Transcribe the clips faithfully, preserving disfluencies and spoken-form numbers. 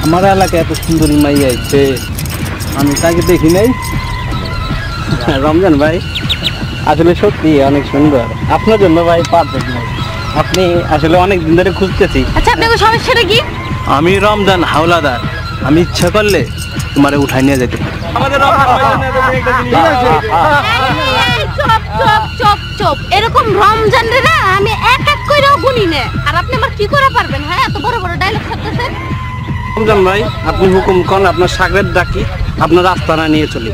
আমার এলাকায় এত সুন্দরী মাই আছে, আমি তাকে দেখি নাই। রমজান ভাই আসলে সত্যি অনেক সুন্দর, আপনার জন্য ভাই পারফেক্ট নাই, আপনি আসলে অনেক দিন ধরে খুঁজতেছি। আচ্ছা আপনার সমস্যাটা কি? আমি রমজান হাওলাদার, আমি ইচ্ছা করলে তোমারে উঠাই নিয়ে যেতে পারি। আমাদের চুপ চুপ চুপ চুপ, এরকম রমজান রে না আমি এক এক কইরাও গুনি না, আর আপনি আমার কি করে পারবেন? হ্যাঁ এত বড় বড় ডায়লগ ছাড়তেছেন। রমজান ভাই আপনি হুকুম করেন, আপনার সাগরের ডাকি আপনার রাস্তাটা নিয়ে চলি।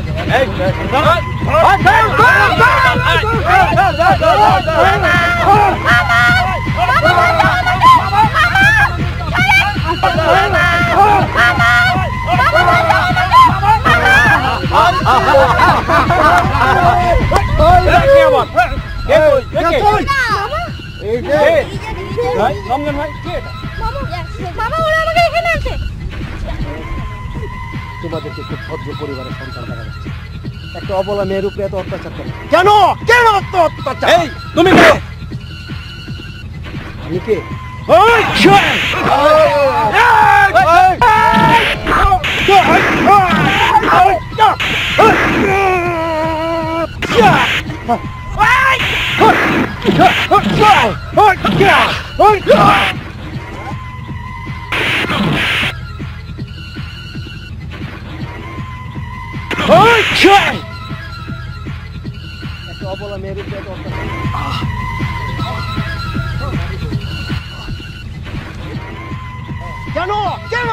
তোমাদেরকে খুব ভদ্র পরিবারের সন্তান দেখা যাচ্ছে, একটা অবলা মেয়ের উপরে এত অত্যাচার করে কেন? কেন এত অত্যাচার? এই তুমি কে? আমি কে? একটা অবলা মেয়ের উপরে এত অত্যাচার কেন? কেন?